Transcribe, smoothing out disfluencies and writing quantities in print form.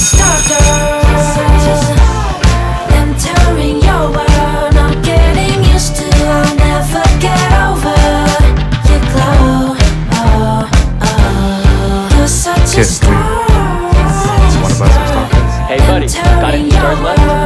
Kiss me. You wanna buy some Starbucks? Hey buddy, got any stars left?